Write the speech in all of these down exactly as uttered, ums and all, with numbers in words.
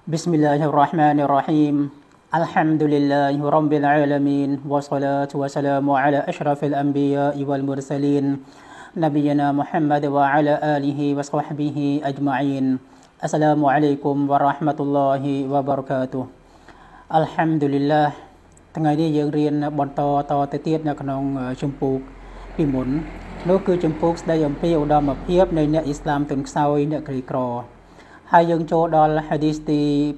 بسم الله الرحمن الرحيم الحمد لله رب العالمين والصلاة والسلام على أشرف الأنبياء والمرسلين نبينا محمد وعلى آله وصحبه أجمعين السلام عليكم ورحمة الله وبركاته الحمد لله ថ្ងៃនេះយើងរៀនបន្តតទៅទៀតនៅក្នុងជំពូកពីមុននោះគឺជំពូកស្ដីអំពីឧត្តមភាពនៃអ្នកអ៊ីស្លាមទន់ខ្សោយអ្នកក្រីក្រហើយយើងចូលដល់ hadith ទី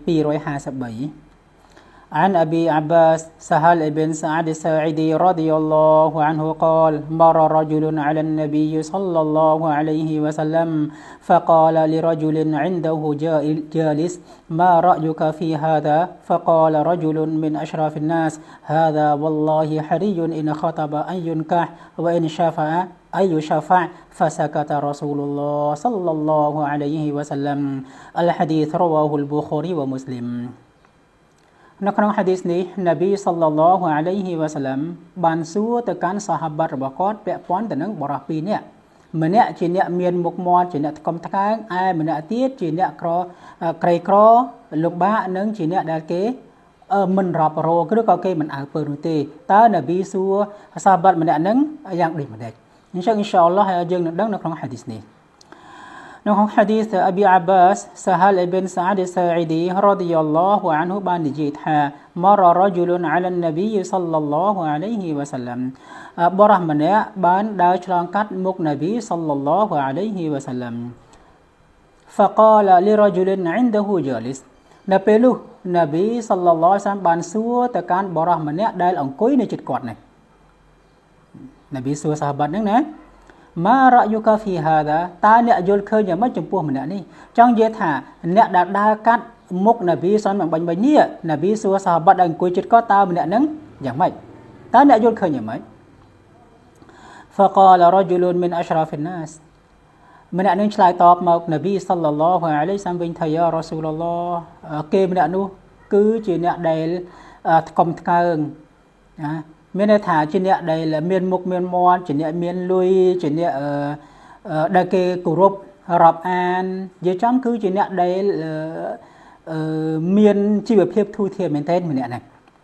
two عن أبي عباس سهل بن سعد الساعدي رضي الله عنه قال مر رجل على النبي صلى الله عليه وسلم فقال لرجل عنده جالس ما رأيك في هذا فقال رجل من أشراف الناس هذا والله حري إن خطب أن ينكح وإن شفع أي شفع فسكت رسول الله صلى الله عليه وسلم الحديث رواه البخاري ومسلم នៅក្នុង hadith នេះ Nabi sallallahu alaihi wasallam បានសួរទៅកាន់សាហាបាត់របស់គាត់ពាក់ព័ន្ធទៅនឹងបរិសុទ្ធពីរនាក់ម្នាក់ជាអ្នកមានមុខមាត់ជាអ្នកថ្កុំថ្កើងឯម្នាក់ទៀតជាអ្នកក្រក្រីក្រលំបាកនិងជាអ្នកដែលគេមិនរាប់រកឬក៏គេមិនអើពើនោះទេតើ Nabi សួរសាហាបាត់ម្នាក់ហ្នឹងយ៉ាងដូចម្ដេចអញ្ចឹង inshallah យើងនឹងដឹងនៅក្នុង hadith នេះ نحن حديث أبي عباس سهل بن سعد الساعدي رضي الله عنه بان جيتها مر رجل على النبي صلى الله عليه وسلم برحمنا بان داشلان قد مك نبي صلى الله عليه وسلم فقال لرجل عنده جالس نبيلو نبي صلى الله عليه وسلم بان سوى تكان برحمنا دال أنكوي نجد قرنه نبي سوى صحابات نحن ما رأيك في هذا តើអ្នកយល់ឃើញយ៉ាងម៉េចចំពោះម្នាក់នេះចង់និយាយថាអ្នកដែលដើរកាត់មុខនប៊ីសនបាញ់បាញ់នេះនប៊ីសួរសាហាបាត់ដែលអង្គុយជិតគាត់តើម្នាក់ហ្នឹងយ៉ាងម៉េចតើអ្នកយល់ឃើញយ៉ាងម៉េច فقال رجل من أشراف الناس ម្នាក់នឹងឆ្លើយតបមកនប៊ីសល្លឡោះអាឡៃសាំវិញថាយ៉ារ៉ាស៊ូលឡោះគេម្នាក់នោះគឺជាអ្នកដែលថ្កុំថ្កើងណា មានន័យថាជាអ្នកដែលមានមុខមានមាត់ជាអ្នកមានលុយជាអ្នកដែលគេគោរពរាប់អាននិយាយចំគឺជាអ្នកដែលមានជីវភាពធូរធារមែនទែនម្នាក់ហ្នឹង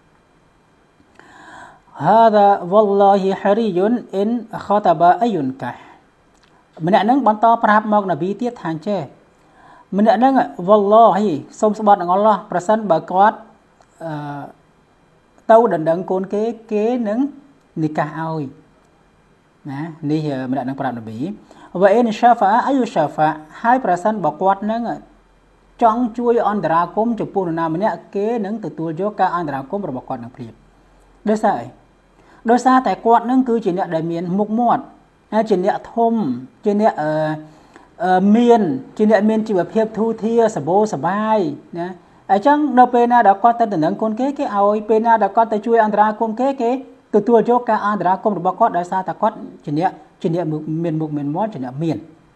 هذا والله حري إن خطب أينكح ម្នាក់ហ្នឹងបន្តប្រាប់មកនប៊ីទៀតថាចេះម្នាក់ហ្នឹង والله សូមស្បត់នឹងអល់ឡោះប្រសិនបើគាត់អឺ ទៅដណ្ដឹងកូនគេគេនឹងនិកាសឲ្យណានេះម្នាក់នឹងប្រាប់នប៊ីវ៉ាអ៊ីនសាហ្វាអាយុសាហ្វាហើយប្រសិនបើគាត់នឹងចង់ជួយអន្តរាគមចំពោះនរណាម្នាក់គេនឹងទទួលយកការអន្តរាគមរបស់គាត់នឹងព្រាបដោយសារអីដោយសារតែគាត់នឹងគឺជាអ្នកដែលមានមុខមាត់ហើយជាអ្នកធំជាអ្នកអឺមានជាអ្នកមានជីវភាពធូរធារសបោសបាយណា អញ្ចឹងដល់ពេលណាដល់គាត់ទៅដណ្ដឹងកូនគេគេឲ្យពេលណាដល់គាត់ទៅជួយអន្តរាគមគេគេទទួលយកការអន្តរាគមរបស់គាត់ដោយសារតែគាត់ជាអ្នកជាអ្នកមានមុខមានមាត់ជាអ្នកមាន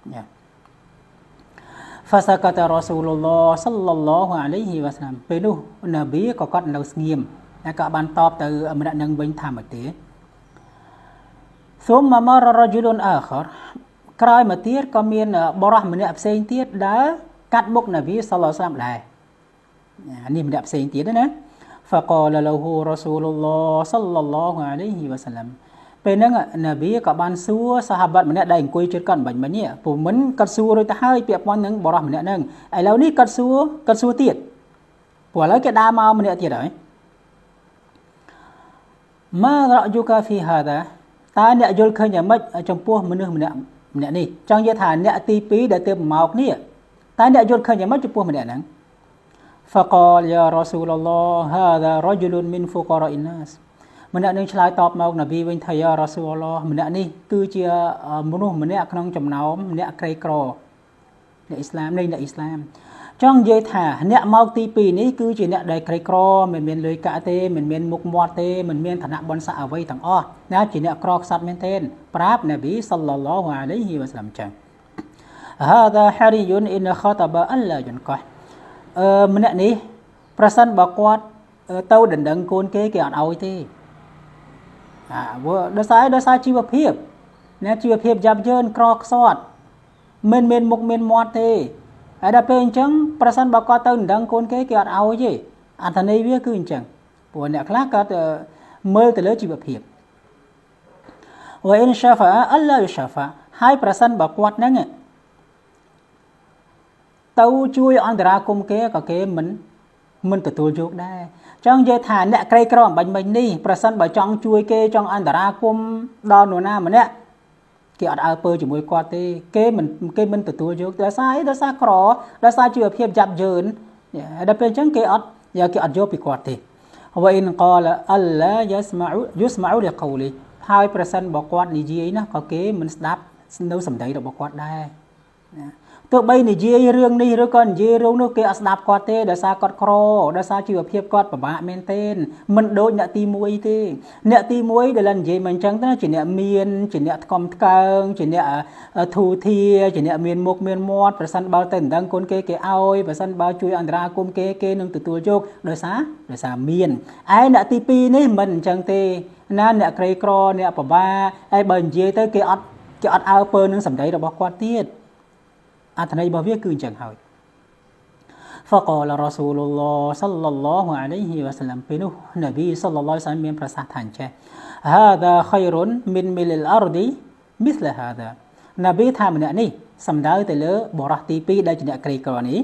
فسكت رسول الله صلى الله عليه وسلم ពេលនោះនប៊ីក៏គាត់នៅស្ងៀមហើយក៏បានតបទៅម្នាក់នឹងវិញថាមកទេ ثم مر رجل آخر ក្រោយមកទៀតក៏មានបរិះម្នាក់ផ្សេងទៀតដែលកាត់មុខនប៊ីសល្លឡោះអាឡៃហ៊ីវ៉ាសល្លាមដែរ នេះម្នាក់ផ្សេងទៀតណា فقال له رسول الله صلى الله عليه وسلم ពេលហ្នឹងនប៊ីក៏បានសួរសាហាបាត់ម្នាក់ដែលអង្គុយជិតគាត់បាញ់មិញនេះព្រោះមិនគាត់សួររួចទៅហើយពាក់ព័ន្ធនឹងបរិះម្នាក់ហ្នឹងឥឡូវនេះគាត់សួរគាត់សួរទៀតព្រោះឥឡូវគេដើរមកម្នាក់ទៀតហើយ ما رأيك في هذا តើអ្នកយល់ឃើញយ៉ាងម៉េចចំពោះមនុស្សម្នាក់ម្នាក់នេះចង់និយាយថាអ្នកទីពីរដែលទើបមកនេះតើអ្នកយល់ឃើញយ៉ាងម៉េចចំពោះម្នាក់ហ្នឹង فقال يا رسول الله هذا رجل من فقراء الناس ម្នាក់នឹងឆ្លើយតបមកនប៊ីវិញថាយ៉ារ៉ាស៊ូលឡោះម្នាក់នេះគឺជាមនុស្សម្នាក់ក្នុងចំណោមអ្នកក្រីក្រអ្នកអ៊ីស្លាមនៃអ្នកអ៊ីស្លាមចង់និយាយថាអ្នកមកទីពីរនេះគឺជាអ្នកដែលក្រីក្រមិនមានលុយកាក់ទេមិនមានមុខមាត់ទេមិនមានឋានៈបុណ្យស័ក្តិអ្វីទាំងអស់ណាជាអ្នកក្រខ្សត់មែនទេប្រាប់នប៊ីសល្លឡោះអាឡៃហ៊ីវ៉ាសល្លាមចឹង هذا حري إن خطب أن لا ينكح អឺម្នាក់នេះប្រសិនបើគាត់ទៅដណ្ដឹងកូនគេគេអត់ឲ្យទេអាដោយសារដោយសារជីវភាពណាជីវភាពយ៉ាប់យ៉ឺនក្រខ្សត់មិនមានមុខមានមាត់ទេហើយដល់ពេលអញ្ចឹងប្រសិនបើគាត់ទៅដណ្ដឹងកូនគេគេអត់ឲ្យទេអត្ថន័យវាគឺអញ្ចឹងព្រោះអ្នកខ្លះគាត់មើលទៅលើជីវភាពវ៉ៃអ៊ីនសាហ្វាអល់ឡាយសាហ្វាហើយប្រសិនបើគាត់ហ្នឹងទៅជួយអន្តរាគមគេក៏គេមិនមិនទទួលយកដែរអញ្ចឹងនិយាយថាអ្នកក្រីក្រអំបញ្ញមិញនេះប្រសិនបើចង់ជួយគេចង់អន្តរាគមដល់នរណាម្នាក់គេអត់អើពើជាមួយគាត់ទេគេមិនគេមិនទទួលយកដោយសារអីដោយសារក្រដោយសារជីវភាពយ៉ាប់យ៉ឺនដល់ពេលអញ្ចឹងគេអត់គេអត់យកពីគាត់ទេវ៉ៃអ៊ីនកាលអល់ឡាយស្មាអ៊ូយុស្មាអ៊ូលីកូលីហើយប្រសិនបើគាត់និយាយណាក៏គេមិនស្ដាប់នៅសម្ដីរបស់គាត់ដែរណាទោះបីនិយាយរឿងនេះឬក៏និយាយរឿងនោះគេអត់ស្ដាប់គាត់ទេដោយសារគាត់ក្រដោយសារជីវភាពគាត់ពិបាកមែនទែនមិនដូចអ្នកទីមួយទេអ្នកទីមួយដែលនិយាយមកអញ្ចឹងទៅជាអ្នកមានជាអ្នកថ្កុំថ្កើងជាអ្នកធូធាជាអ្នកមានមុខមានមាត់ប្រសិនបើទៅដណ្ដឹងគុណគេគេឲ្យប្រសិនបើជួយអន្តរាគមគេគេនឹងទទួលយកដោយសារដោយសារមានឯអ្នកទីពីរនេះមិនអញ្ចឹងទេណាអ្នកក្រីក្រអ្នកពិបាកហើយបើនិយាយទៅគេអត់គេអត់អើពើនឹងសម្ដីរបស់គាត់ទៀតអត្ថន័យរបស់វាគឺអញ្ចឹងហើយ فقال رسول الله صلى الله عليه وسلم ពេលនោះនប៊ី صلى الله عليه وسلم មានប្រសាសន៍ថាអញ្ចេះ هذا خير من ملء الأرض مثل هذا នប៊ីថាម្នាក់នេះសំដៅទៅលើបរិសទីពីរដែលជាអ្នកក្រីក្រនេះ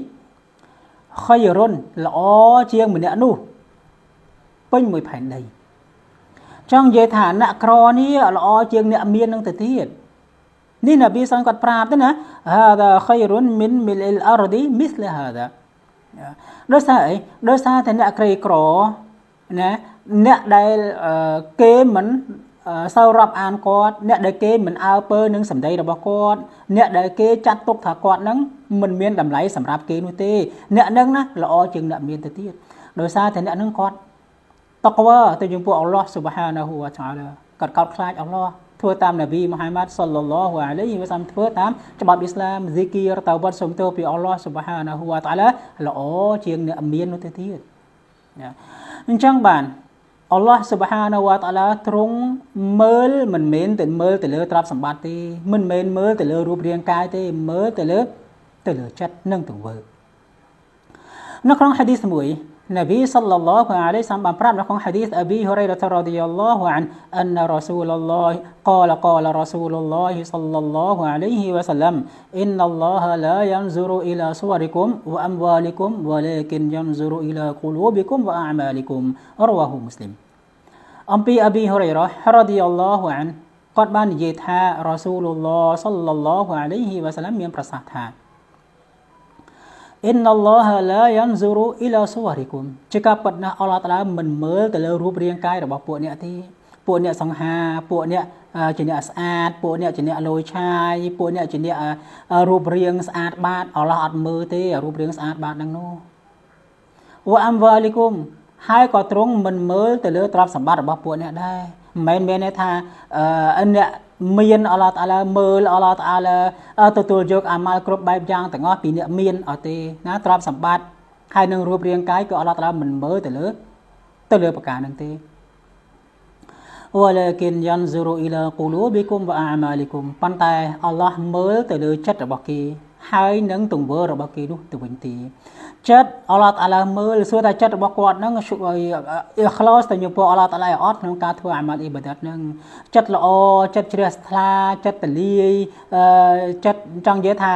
خير ល្អជាងម្នាក់នោះពេញមួយផែនដីចង់និយាយថាអ្នកក្រនេះល្អជាងអ្នកមាននឹងទៅទៀតនេះនប៊ីសង្កត់ប្រាប់ទៅណា هذا خير من ملء الأرض مثل هذا ដោយសារអីដោយសារតែអ្នកក្រីក្រណាអ្នកដែលគេមិនសូវរាប់អានគាត់អ្នកដែលគេមិនអើពើនឹងសម្ដីរបស់គាត់អ្នកដែលគេចាត់ទុកថាគាត់នឹងមិនមានតម្លៃសម្រាប់គេនោះទេអ្នកនឹងណាល្អជាងអ្នកមានទៅទៀតដោយសារតែអ្នកនឹងគាត់តក្វាទៅចំពោះអល់ឡោះស៊ុបហានាហ៊ូវតាអាឡាគាត់កោតខ្លាចអល់ឡោះធ្វើតាមនប៊ីមូហាម៉ាត់សល្លឡោះអាឡៃហ៊ីវ៉ាសល្លាមធ្វើតាមច្បាប់អ៊ីស្លាមហ្ស៊ីគីរតវ៉ាត់សុំទោពីអល់ឡោះស៊ុបហានាហ៊ូវតាអាឡាល្អជាងអ្នកមាននោះទៅទៀតអញ្ចឹងបានអល់ឡោះស៊ុបហានាហ៊ូវតាអាឡាទ្រង់មើលមិនមែនតែមើលទៅលើទ្រព្យសម្បត្តិទេមិនមែនមើលទៅលើរូបរាងកាយទេមើលទៅលើទៅលើចិត្តនិងទង្វើនៅក្នុងហាឌីសមួយنبي صلى الله عليه وسلم بمبرد لكم حديث أبي هريرة رضي الله عنه أن رسول الله قال قال رسول الله صلى الله عليه وسلم إن الله لا ينظر إلى صوركم وأموالكم ولكن ينظر إلى قلوبكم وأعمالكم رواه مسلم أمبي أبي هريرة رضي الله عنه قد بان يتها رسول الله صلى الله عليه وسلم ينبرساتها إن الله لا ينظر إلى صوركم ជាការពិតណាស់អល់ឡោះតាឡាមិនមើលទៅលើរូបរាងកាយរបស់ពួកអ្នកទេពួកអ្នកសង្ហាពួកអ្នកជាអ្នកស្អាតពួកអ្នកជាអ្នកលយឆាយពួកអ្នកជាអ្នករូបរាងស្អាតបាតអល់ឡោះអត់មើលទេរូបរាងស្អាតបាតហ្នឹងនោះវ៉ាអំវ៉ាលីគុំហើយក៏ទ្រង់មិនមើលទៅលើទ្រព្យសម្បត្តិរបស់ពួកអ្នកដែរមិនមែនមានន័យថាអឺអ្នកមានអល់ឡោះតាឡាមើលអល់ឡោះតាឡាទទួលយកអាម៉ាល់គ្រប់បែបយ៉ាងទាំងអស់ពីអ្នកមានអត់ទេណាទ្រព្យសម្បត្តិហើយនឹងរូបរាងកាយក៏អល់ឡោះតាឡាមិនមើលទៅលើទៅលើប្រការហ្នឹងទេ ولكن ينظر إلى قلوبكم وأعمالكم ប៉ុន្តែអល់ឡោះមើលទៅលើចិត្តរបស់គេហើយនឹងទង្វើរបស់គេនោះទៅវិញទេចិត្តអល់ឡោះតាឡាមើលសួរថាចិត្តរបស់គាត់ហ្នឹងអ៊ីខ្លោសទៅចំពោះអល់ឡោះតាឡាអត់ក្នុងការធ្វើអាម៉ាល់អ៊ីបាដាតហ្នឹងចិត្តល្អចិត្តជ្រះថ្លាចិត្តទលាយចិត្តចង់និយាយថា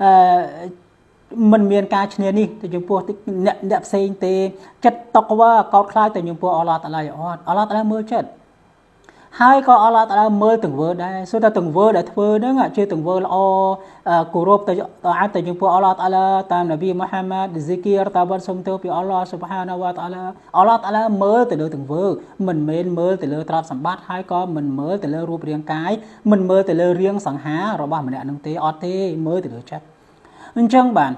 មិនមានការឈ្នះនេះទៅចំពោះអ្នកអ្នកផ្សេងទេចិត្តតក្វាកោតខ្លាចទៅចំពោះអល់ឡោះតាឡាអត់អល់ឡោះតាឡាមើលចិត្តហើយក៏អល់ឡោះតាឡាមើលទង្វើដែរសួរថាទង្វើដែលធ្វើហ្នឹងជាទង្វើល្អគោរពទៅអាចទៅចំពោះអល់ឡោះតាឡាតាមនប៊ីមូហាម៉ាត់ហ្ស៊ីគីរតាបាត់សុំទោពីអល់ឡោះស៊ុបហានាវ៉ាតាអាឡាអល់ឡោះតាឡាមើលទៅលើទង្វើមិនមែនមើលទៅលើទ្រព្យសម្បត្តិហើយក៏មិនមើលទៅលើរូបរាងកាយមិនមើលទៅលើរាងសង្ហារបស់ម្នាក់នឹងទេអត់ទេមើលទៅលើចិត្តអញ្ចឹងបាន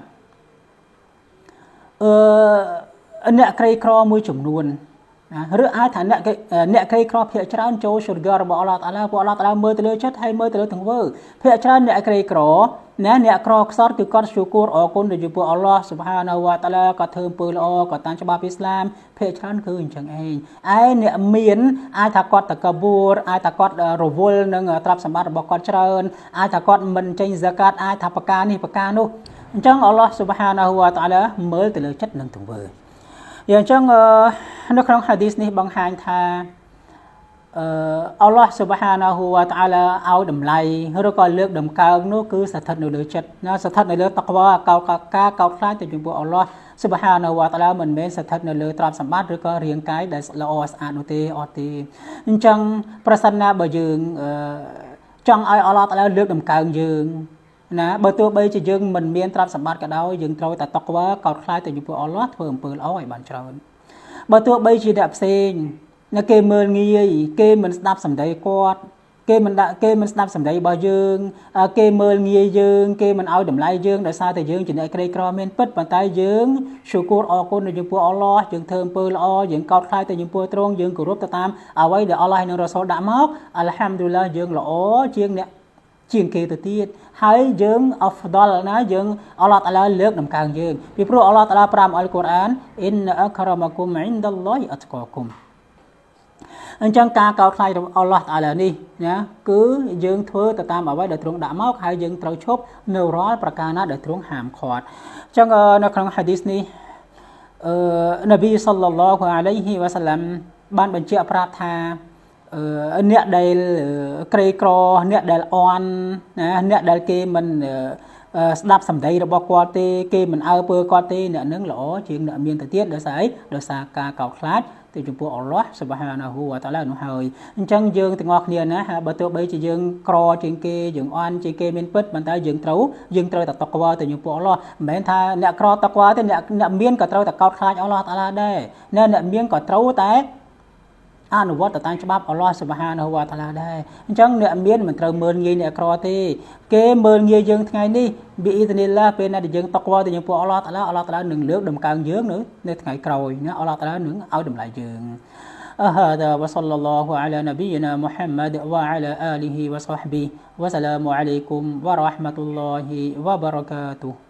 អឺអ្នកក្រីក្រមួយចំនួនឬអាចថាអ្នកអ្នកក្រីក្រភាគច្រើនចូលសុរហ្គារបស់អល់ឡោះតាឡាពួកអល់ឡោះតាឡាមើលទៅលើចិត្តហើយមើលទៅលើទង្វើភាគច្រើនអ្នកក្រីក្រណាអ្នកក្រខ្សត់គឺគាត់ស៊ូគូរអរគុណទៅចំពោះអល់ឡោះស៊ុបហានាវ៉ាតាឡាគាត់ធ្វើអំពើល្អគាត់តាមច្បាប់អ៊ីស្លាមភាគច្រើនគឺអញ្ចឹងឯងឯអ្នកមានអាចថាគាត់តកបួរអាចថាគាត់រវល់នឹងទ្រព្យសម្បត្តិរបស់គាត់ច្រើនអាចថាគាត់មិនចេញហ្សាកាតអាចថាប្រការនេះប្រការនោះ chẳng Allah subhanahu wa ta'ala mới từ lời chất nâng từng vời giờ chẳng nó không hadith này bằng hai tha Allah subhanahu wa ta'ala ao đầm lầy rồi còn lược đầm cao nó cứ sát thật lời chất nó sát thật lời taqwa cao cao cao khai từ chúng Allah subhanahu wa ta'ala mình mới sát thật lời trạm sắm bát rồi có riêng cái để là os an ot ot chẳng prasanna bờ dương chẳng ai Allah ta'ala lược đầm cao dươngนะបើទោះបីជាយើងមិនមានទ្រព្យសម្បត្តិក៏ដោយយើងត្រូវតែតកវ៉ាកោតខ្លាចទៅចំពោះអល់ឡោះធ្វើអំពើល្អឲ្យបានច្រើនបើទោះបីជាអ្នកផ្សេងណាគេមើលងាយគេមិនស្ដាប់សម្ដីគាត់គេមិនដាក់គេមិនស្ដាប់សម្ដីរបស់យើងគេមើលងាយយើងគេមិនឲ្យតម្លៃយើងដោយសារតែយើងជាអ្នកក្រីក្រមានពិតប៉ុន្តែយើងឈូគូរអរគុណទៅចំពោះអល់ឡោះយើងធ្វើអំពើល្អយើងកោតខ្លាចទៅចំពោះទ្រង់យើងគោរពទៅតាមអ្វីដែលអល់ឡោះនិងរ៉ាស៊ូលដាក់មកអល់ហាំឌុលឡាយើងល្អជាងអ្នកជាងគេទៅទៀតហើយយើងអហ្វដលណាយើងអល់ឡោះតាឡាលើកដំកើងយើងពីព្រោះអល់ឡោះតាឡាប្រាំអល់កុរអានអ៊ីនអក្រមគុមអ៊ីនដលឡោះអតកាគុមអញ្ចឹងការកោតខ្លាចរបស់អល់ឡោះតាឡានេះណាគឺយើងធ្វើទៅតាមអ្វីដែលទ្រង់ដាក់មកហើយយើងត្រូវឈប់នៅរាល់ប្រការណាដែលទ្រង់ហាមឃាត់អញ្ចឹងនៅក្នុងហាឌីសនេះអឺនប៊ីសល្លឡោះអាឡៃហ៊ីវ៉ាសាឡាំបានបញ្ជាក់ប្រាប់ថាអ្នកដែលក្រីក្រអ្នកដែលអន់ណាអ្នកដែលគេមិនស្ដាប់សម្ដីរបស់គាត់ទេគេមិនអើពើគាត់ទេអ្នកនឹងល្អជាងអ្នកមានទៅទៀតដោយសារអីដោយសារការកោតខ្លាចទៅចំពោះអល់ឡោះស៊ុបហានាហ៊ូវតាឡានោះហើយអញ្ចឹងយើងទាំងអស់គ្នាណាបើទោះបីជាយើងក្រជាងគេយើងអន់ជាងគេមានពិតប៉ុន្តែយើងត្រូវយើងត្រូវតែតកវ៉ាទៅចំពោះអល់ឡោះមិនមែនថាអ្នកក្រតកវ៉ាទេអ្នកអ្នកមានក៏ត្រូវតែកោតខ្លាចអល់ឡោះតាឡាដែរអ្នកអ្នកមានក៏ត្រូវតែអនុវត្តតាមច្បាប់អល់ឡោះស៊ុបហានាហ៊ូវតាឡាដែរអញ្ចឹងអ្នកមានមិនត្រូវមើលងាយអ្នកក្រទេគេមើលងាយយើងថ្ងៃនេះប៊ីអ៊ីឌនីឡាពេលណាដែលយើងតកវ៉ាទៅចំពោះអល់ឡោះតាឡាអល់ឡោះតាឡានឹងលើកដំកើងយើងនៅថ្ងៃក្រោយណាអល់ឡោះតាឡានឹងឲ្យតម្លៃយើងهذا وصلى الله على نبينا محمد وعلى آله وصحبه وسلام عليكم ورحمة الله وبركاته